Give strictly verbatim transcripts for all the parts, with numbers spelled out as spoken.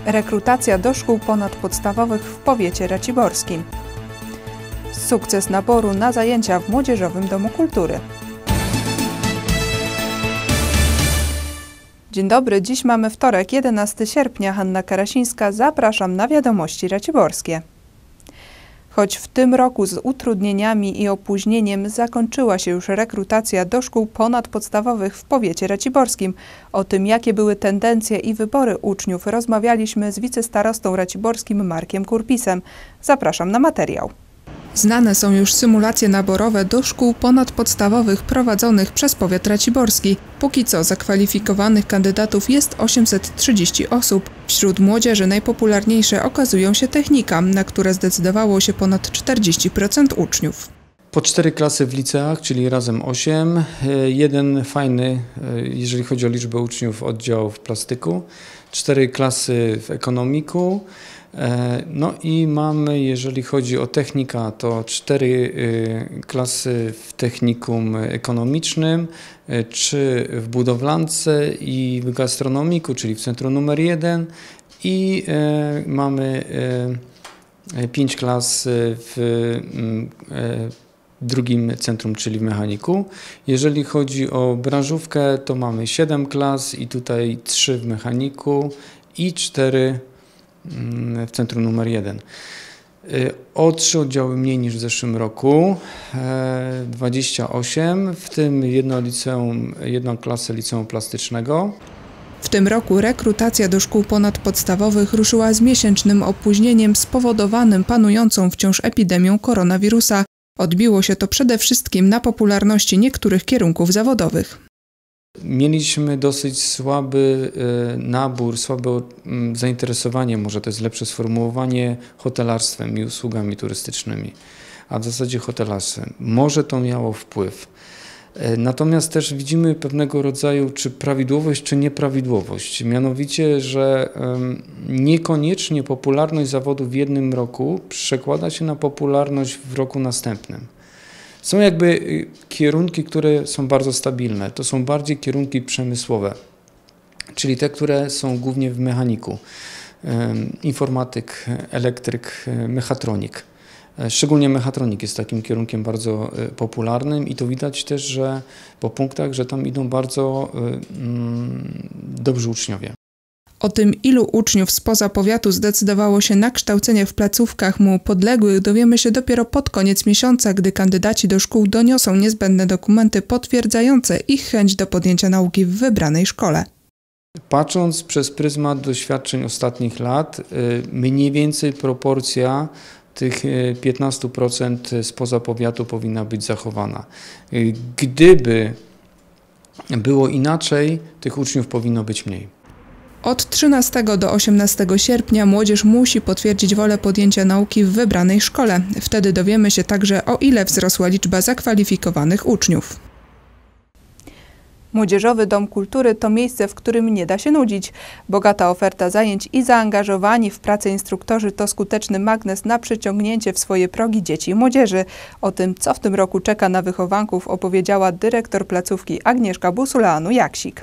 Rekrutacja do szkół ponadpodstawowych w powiecie raciborskim. Sukces naboru na zajęcia w Młodzieżowym Domu Kultury. Dzień dobry, dziś mamy wtorek, jedenastego sierpnia. Hanna Karasińska, zapraszam na wiadomości raciborskie. Choć w tym roku z utrudnieniami i opóźnieniem zakończyła się już rekrutacja do szkół ponadpodstawowych w powiecie raciborskim. O tym, jakie były tendencje i wybory uczniów, rozmawialiśmy z wicestarostą raciborskim Markiem Kurpisem. Zapraszam na materiał. Znane są już symulacje naborowe do szkół ponadpodstawowych prowadzonych przez powiat raciborski. Póki co zakwalifikowanych kandydatów jest osiemset trzydzieści osób. Wśród młodzieży najpopularniejsze okazują się technika, na które zdecydowało się ponad czterdzieści procent uczniów. Po cztery klasy w liceach, czyli razem osiem. Jeden fajny, jeżeli chodzi o liczbę uczniów, oddział w plastyku. Cztery klasy w ekonomiku. No i mamy, jeżeli chodzi o technika, to cztery klasy w technikum ekonomicznym, trzy w budowlance i w gastronomiku, czyli w centrum numer jeden, i mamy pięć klas w drugim centrum, czyli w mechaniku. Jeżeli chodzi o branżówkę, to mamy siedem klas i tutaj trzy w mechaniku i cztery w centrum numer jeden. O trzy oddziały mniej niż w zeszłym roku, dwadzieścia osiem, w tym jedno liceum, jedną klasę liceum plastycznego. W tym roku rekrutacja do szkół ponadpodstawowych ruszyła z miesięcznym opóźnieniem spowodowanym panującą wciąż epidemią koronawirusa. Odbiło się to przede wszystkim na popularności niektórych kierunków zawodowych. Mieliśmy dosyć słaby nabór, słabe zainteresowanie, może to jest lepsze sformułowanie, hotelarstwem i usługami turystycznymi, a w zasadzie hotelarstwem. Może to miało wpływ. Natomiast też widzimy pewnego rodzaju czy prawidłowość, czy nieprawidłowość. Mianowicie, że niekoniecznie popularność zawodu w jednym roku przekłada się na popularność w roku następnym. Są jakby kierunki, które są bardzo stabilne. To są bardziej kierunki przemysłowe, czyli te, które są głównie w mechaniku. Informatyk, elektryk, mechatronik. Szczególnie mechatronik jest takim kierunkiem bardzo popularnym i to widać też, że po punktach, że tam idą bardzo dobrzy uczniowie. O tym, ilu uczniów spoza powiatu zdecydowało się na kształcenie w placówkach mu podległych, dowiemy się dopiero pod koniec miesiąca, gdy kandydaci do szkół doniosą niezbędne dokumenty potwierdzające ich chęć do podjęcia nauki w wybranej szkole. Patrząc przez pryzmat doświadczeń ostatnich lat, mniej więcej proporcja tych piętnaście procent spoza powiatu powinna być zachowana. Gdyby było inaczej, tych uczniów powinno być mniej. Od trzynastego do osiemnastego sierpnia młodzież musi potwierdzić wolę podjęcia nauki w wybranej szkole. Wtedy dowiemy się także, o ile wzrosła liczba zakwalifikowanych uczniów. Młodzieżowy Dom Kultury to miejsce, w którym nie da się nudzić. Bogata oferta zajęć i zaangażowani w pracę instruktorzy to skuteczny magnes na przyciągnięcie w swoje progi dzieci i młodzieży. O tym, co w tym roku czeka na wychowanków, opowiedziała dyrektor placówki Agnieszka Busuleanu-Jaksik.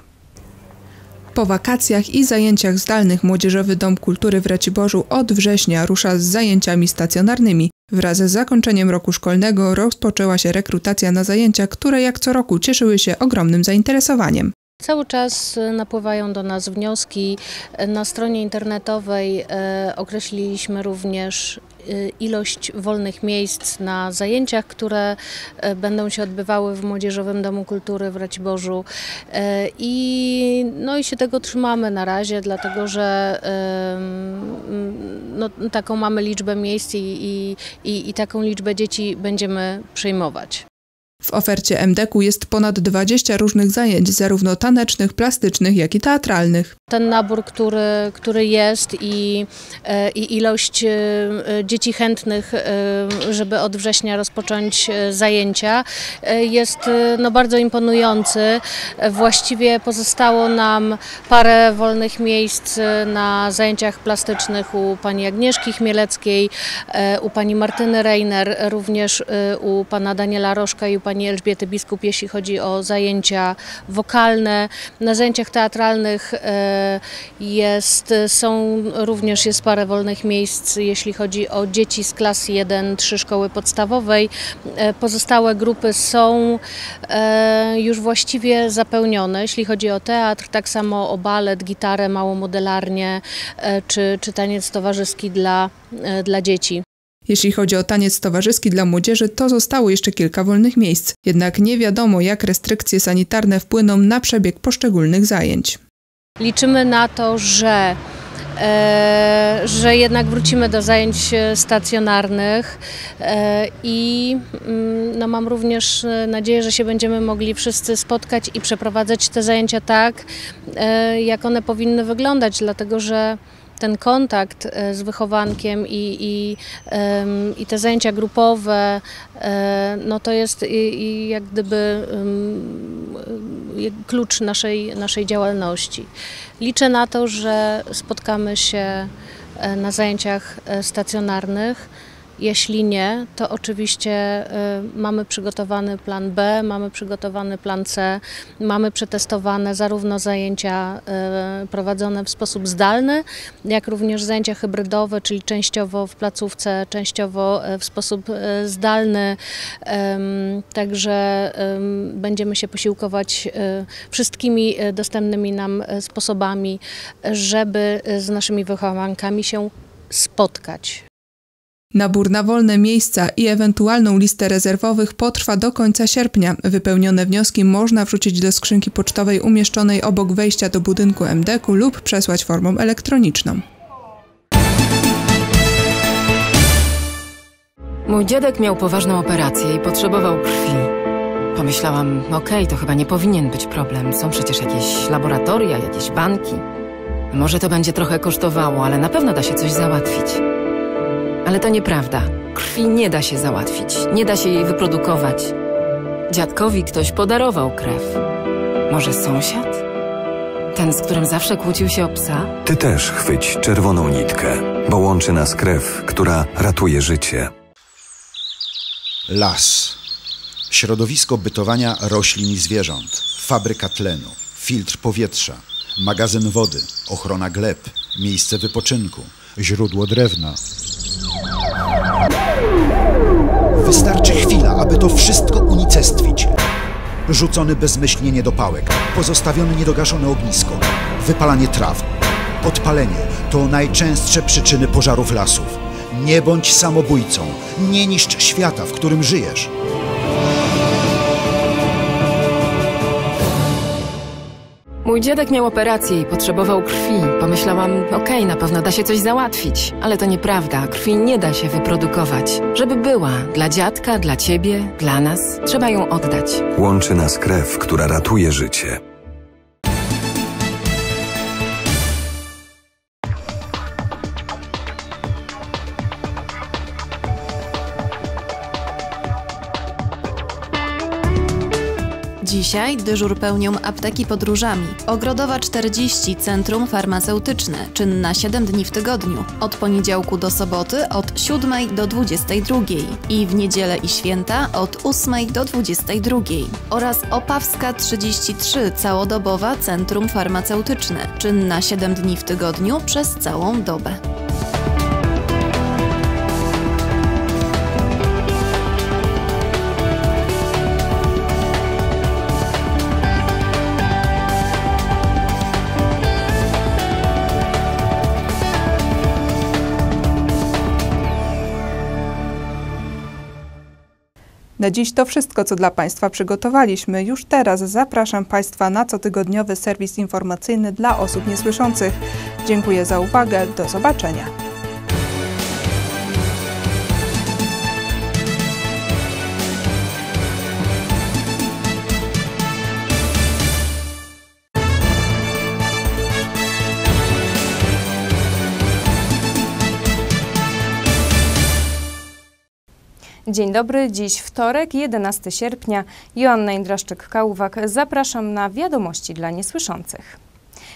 Po wakacjach i zajęciach zdalnych Młodzieżowy Dom Kultury w Raciborzu od września rusza z zajęciami stacjonarnymi. Wraz z zakończeniem roku szkolnego rozpoczęła się rekrutacja na zajęcia, które jak co roku cieszyły się ogromnym zainteresowaniem. Cały czas napływają do nas wnioski. Na stronie internetowej określiliśmy również ilość wolnych miejsc na zajęciach, które będą się odbywały w Młodzieżowym Domu Kultury w Raciborzu. I, no i się tego trzymamy na razie, dlatego że no, taką mamy liczbę miejsc i, i, i taką liczbę dzieci będziemy przyjmować. W ofercie em de ku jest ponad dwadzieścia różnych zajęć, zarówno tanecznych, plastycznych, jak i teatralnych. Ten nabór, który, który jest i, i ilość dzieci chętnych, żeby od września rozpocząć zajęcia, jest no, bardzo imponujący. Właściwie pozostało nam parę wolnych miejsc na zajęciach plastycznych u pani Agnieszki Chmieleckiej, u pani Martyny Reiner, również u pana Daniela Rożka i u pani pani Elżbiety Biskup, jeśli chodzi o zajęcia wokalne. Na zajęciach teatralnych jest, są również jest parę wolnych miejsc, jeśli chodzi o dzieci z klas jeden trzy szkoły podstawowej. Pozostałe grupy są już właściwie zapełnione, jeśli chodzi o teatr, tak samo o balet, gitarę, małą modelarnię czy, czy taniec towarzyski dla, dla dzieci. Jeśli chodzi o taniec towarzyski dla młodzieży, to zostało jeszcze kilka wolnych miejsc. Jednak nie wiadomo, jak restrykcje sanitarne wpłyną na przebieg poszczególnych zajęć. Liczymy na to, że, e, że jednak wrócimy do zajęć stacjonarnych e, i no, mam również nadzieję, że się będziemy mogli wszyscy spotkać i przeprowadzać te zajęcia tak, e, jak one powinny wyglądać, dlatego że ten kontakt z wychowankiem i, i, i te zajęcia grupowe, no to jest i, i jak gdyby klucz naszej, naszej działalności. Liczę na to, że spotkamy się na zajęciach stacjonarnych. Jeśli nie, to oczywiście y, mamy przygotowany plan B, mamy przygotowany plan C, mamy przetestowane zarówno zajęcia y, prowadzone w sposób zdalny, jak również zajęcia hybrydowe, czyli częściowo w placówce, częściowo w sposób y, zdalny. Y, także y, będziemy się posiłkować y, wszystkimi dostępnymi nam sposobami, żeby z naszymi wychowankami się spotkać. Nabór na wolne miejsca i ewentualną listę rezerwowych potrwa do końca sierpnia. Wypełnione wnioski można wrzucić do skrzynki pocztowej umieszczonej obok wejścia do budynku M D K u lub przesłać formą elektroniczną. Mój dziadek miał poważną operację i potrzebował krwi. Pomyślałam, okej, okay, to chyba nie powinien być problem. Są przecież jakieś laboratoria, jakieś banki. Może to będzie trochę kosztowało, ale na pewno da się coś załatwić. Ale to nieprawda. Krwi nie da się załatwić. Nie da się jej wyprodukować. Dziadkowi ktoś podarował krew. Może sąsiad? Ten, z którym zawsze kłócił się o psa? Ty też chwyć czerwoną nitkę, bo łączy nas krew, która ratuje życie. Las. Środowisko bytowania roślin i zwierząt. Fabryka tlenu. Filtr powietrza. Magazyn wody. Ochrona gleb. Miejsce wypoczynku. Źródło drewna. Wystarczy chwila, aby to wszystko unicestwić. Rzucony bezmyślnie niedopałek, pozostawione niedogaszone ognisko, wypalanie traw, podpalenie to najczęstsze przyczyny pożarów lasów. Nie bądź samobójcą, nie niszcz świata, w którym żyjesz. Mój dziadek miał operację i potrzebował krwi. Pomyślałam, okej, okay, na pewno da się coś załatwić. Ale to nieprawda, krwi nie da się wyprodukować. Żeby była dla dziadka, dla ciebie, dla nas, trzeba ją oddać. Łączy nas krew, która ratuje życie. Dzisiaj dyżur pełnią apteki pod Różami. Ogrodowa czterdzieści, Centrum Farmaceutyczne, czynna siedem dni w tygodniu. Od poniedziałku do soboty od siódmej do dwudziestej drugiej i w niedzielę i święta od ósmej do dwudziestej drugiej. Oraz Opawska trzydzieści trzy, całodobowa Centrum Farmaceutyczne, czynna siedem dni w tygodniu przez całą dobę. Na dziś to wszystko, co dla Państwa przygotowaliśmy. Już teraz zapraszam Państwa na cotygodniowy serwis informacyjny dla osób niesłyszących. Dziękuję za uwagę. Do zobaczenia. Dzień dobry, dziś wtorek, jedenastego sierpnia. Joanna Indraszczyk-Kałówak. Zapraszam na wiadomości dla niesłyszących.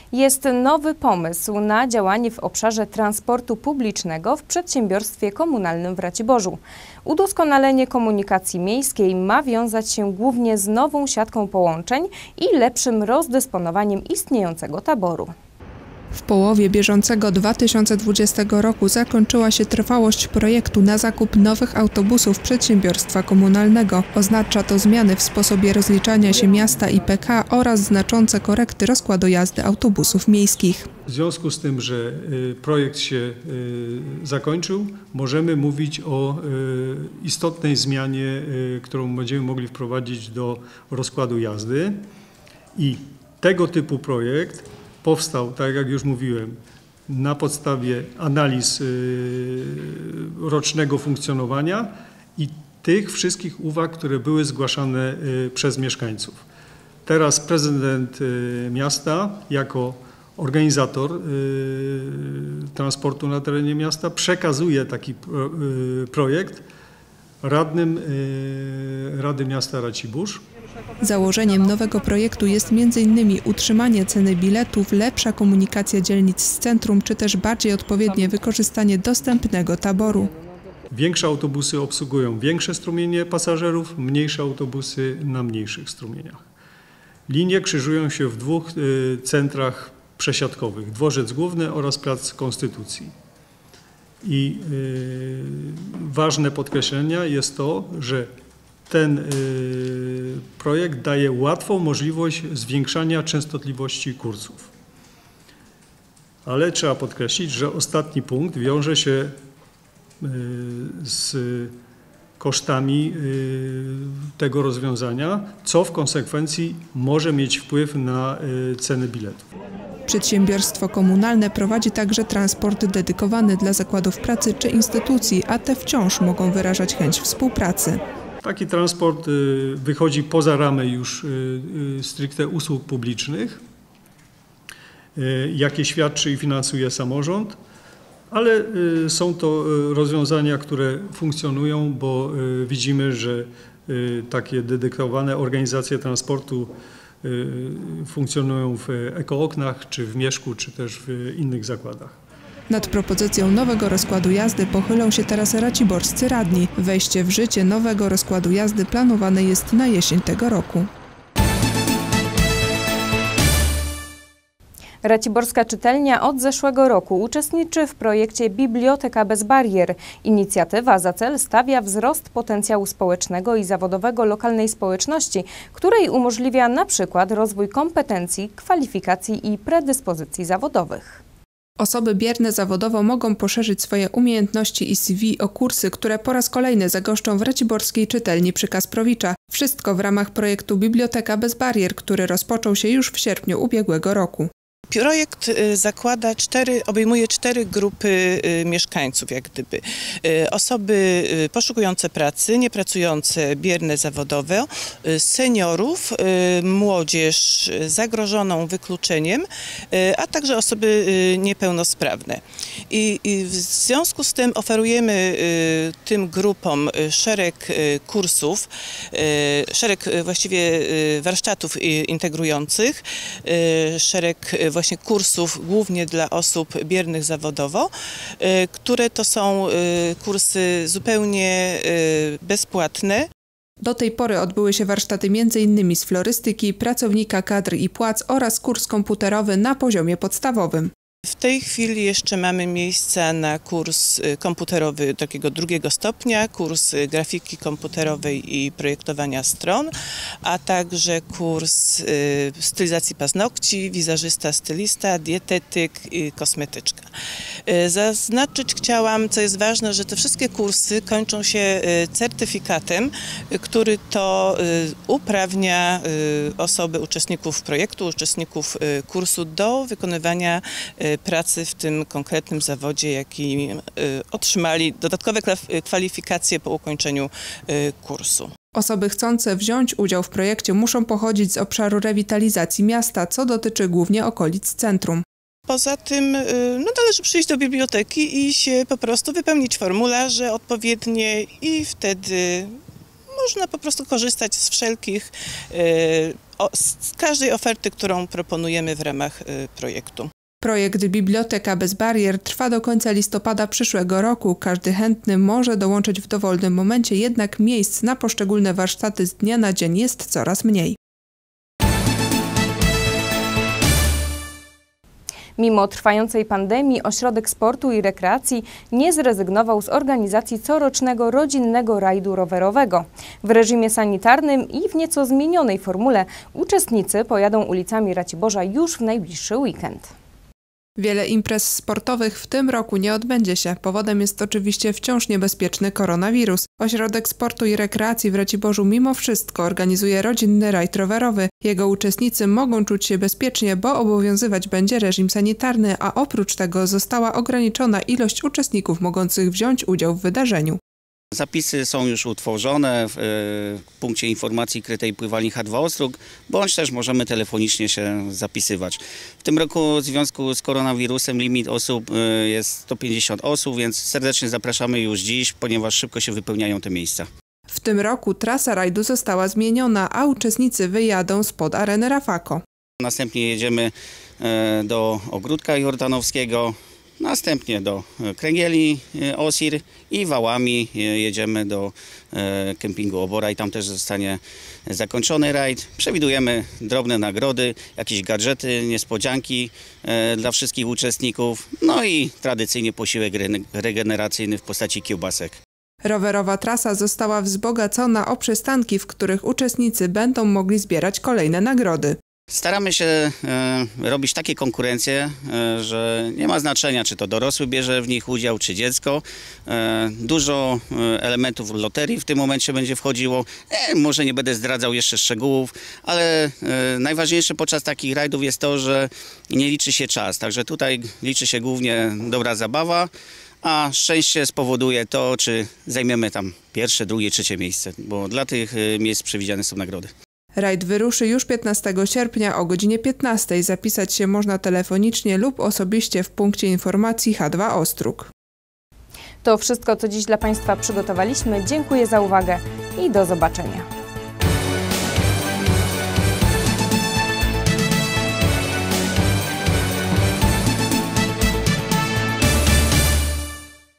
Jest nowy pomysł na działanie w obszarze transportu publicznego w przedsiębiorstwie komunalnym w Raciborzu. Udoskonalenie komunikacji miejskiej ma wiązać się głównie z nową siatką połączeń i lepszym rozdysponowaniem istniejącego taboru. W połowie bieżącego dwa tysiące dwudziestego roku zakończyła się trwałość projektu na zakup nowych autobusów przedsiębiorstwa komunalnego. Oznacza to zmiany w sposobie rozliczania się miasta i P K oraz znaczące korekty rozkładu jazdy autobusów miejskich. W związku z tym, że projekt się zakończył, możemy mówić o istotnej zmianie, którą będziemy mogli wprowadzić do rozkładu jazdy. I tego typu projekt powstał, tak jak już mówiłem, na podstawie analiz rocznego funkcjonowania i tych wszystkich uwag, które były zgłaszane przez mieszkańców. Teraz prezydent miasta jako organizator transportu na terenie miasta przekazuje taki projekt radnym Rady Miasta Racibórz. Założeniem nowego projektu jest między innymi utrzymanie ceny biletów, lepsza komunikacja dzielnic z centrum, czy też bardziej odpowiednie wykorzystanie dostępnego taboru. Większe autobusy obsługują większe strumienie pasażerów, mniejsze autobusy na mniejszych strumieniach. Linie krzyżują się w dwóch centrach przesiadkowych, Dworzec Główny oraz Plac Konstytucji. I yy, ważne podkreślenia jest to, że ten y, projekt daje łatwą możliwość zwiększania częstotliwości kursów. Ale trzeba podkreślić, że ostatni punkt wiąże się y, z kosztami y, tego rozwiązania, co w konsekwencji może mieć wpływ na y, ceny biletów. Przedsiębiorstwo komunalne prowadzi także transport dedykowany dla zakładów pracy czy instytucji, a te wciąż mogą wyrażać chęć współpracy. Taki transport wychodzi poza ramy już stricte usług publicznych, jakie świadczy i finansuje samorząd, ale są to rozwiązania, które funkcjonują, bo widzimy, że takie dedykowane organizacje transportu funkcjonują w Ekooknach, czy w Mieszku, czy też w innych zakładach. Nad propozycją nowego rozkładu jazdy pochylą się teraz raciborscy radni. Wejście w życie nowego rozkładu jazdy planowane jest na jesień tego roku. Raciborska Czytelnia od zeszłego roku uczestniczy w projekcie Biblioteka bez barier. Inicjatywa za cel stawia wzrost potencjału społecznego i zawodowego lokalnej społeczności, której umożliwia na przykład rozwój kompetencji, kwalifikacji i predyspozycji zawodowych. Osoby bierne zawodowo mogą poszerzyć swoje umiejętności i C V o kursy, które po raz kolejny zagoszczą w Raciborskiej Czytelni przy Kasprowicza. Wszystko w ramach projektu Biblioteka bez barier, który rozpoczął się już w sierpniu ubiegłego roku. Projekt zakłada cztery, obejmuje cztery grupy mieszkańców, jak gdyby. Osoby poszukujące pracy, niepracujące, bierne zawodowe, seniorów, młodzież zagrożoną wykluczeniem, a także osoby niepełnosprawne. I, i w związku z tym oferujemy tym grupom szereg kursów, szereg właściwie warsztatów integrujących, szereg właśnie kursów głównie dla osób biernych zawodowo, które to są kursy zupełnie bezpłatne. Do tej pory odbyły się warsztaty między innymi z florystyki, pracownika kadr i płac oraz kurs komputerowy na poziomie podstawowym. W tej chwili jeszcze mamy miejsca na kurs komputerowy takiego drugiego stopnia, kurs grafiki komputerowej i projektowania stron, a także kurs stylizacji paznokci, wizażysta, stylista, dietetyk i kosmetyczka. Zaznaczyć chciałam, co jest ważne, że te wszystkie kursy kończą się certyfikatem, który to uprawnia osoby, uczestników projektu, uczestników kursu do wykonywania pracy w tym konkretnym zawodzie, jaki otrzymali dodatkowe kwalifikacje po ukończeniu kursu. Osoby chcące wziąć udział w projekcie muszą pochodzić z obszaru rewitalizacji miasta, co dotyczy głównie okolic centrum. Poza tym no, należy przyjść do biblioteki i się po prostu wypełnić formularze odpowiednie i wtedy można po prostu korzystać z wszelkich, z każdej oferty, którą proponujemy w ramach projektu. Projekt Biblioteka bez barier trwa do końca listopada przyszłego roku. Każdy chętny może dołączyć w dowolnym momencie, jednak miejsc na poszczególne warsztaty z dnia na dzień jest coraz mniej. Mimo trwającej pandemii Ośrodek Sportu i Rekreacji nie zrezygnował z organizacji corocznego rodzinnego rajdu rowerowego. W reżimie sanitarnym i w nieco zmienionej formule uczestnicy pojadą ulicami Raciborza już w najbliższy weekend. Wiele imprez sportowych w tym roku nie odbędzie się. Powodem jest oczywiście wciąż niebezpieczny koronawirus. Ośrodek Sportu i Rekreacji w Raciborzu mimo wszystko organizuje rodzinny rajd rowerowy. Jego uczestnicy mogą czuć się bezpiecznie, bo obowiązywać będzie reżim sanitarny, a oprócz tego została ograniczona ilość uczestników mogących wziąć udział w wydarzeniu. Zapisy są już utworzone w y, punkcie informacji krytej pływalni H dwa Ostróg, bądź też możemy telefonicznie się zapisywać. W tym roku w związku z koronawirusem limit osób y, jest sto pięćdziesiąt osób, więc serdecznie zapraszamy już dziś, ponieważ szybko się wypełniają te miejsca. W tym roku trasa rajdu została zmieniona, a uczestnicy wyjadą spod areny Rafako. Następnie jedziemy y, do Ogródka Jordanowskiego. Następnie do Kręgieli Osir i wałami jedziemy do kempingu Obora i tam też zostanie zakończony rajd. Przewidujemy drobne nagrody, jakieś gadżety, niespodzianki dla wszystkich uczestników, no i tradycyjnie posiłek regeneracyjny w postaci kiełbasek. Rowerowa trasa została wzbogacona o przystanki, w których uczestnicy będą mogli zbierać kolejne nagrody. Staramy się e, robić takie konkurencje, e, że nie ma znaczenia, czy to dorosły bierze w nich udział, czy dziecko. E, dużo e, elementów loterii w tym momencie będzie wchodziło. E, może nie będę zdradzał jeszcze szczegółów, ale e, najważniejsze podczas takich rajdów jest to, że nie liczy się czas. Także tutaj liczy się głównie dobra zabawa, a szczęście spowoduje to, czy zajmiemy tam pierwsze, drugie, trzecie miejsce, bo dla tych e, miejsc przewidziane są nagrody. Rajd wyruszy już piętnastego sierpnia o godzinie piętnastej. Zapisać się można telefonicznie lub osobiście w punkcie informacji H dwa Ostróg. To wszystko, co dziś dla Państwa przygotowaliśmy. Dziękuję za uwagę i do zobaczenia.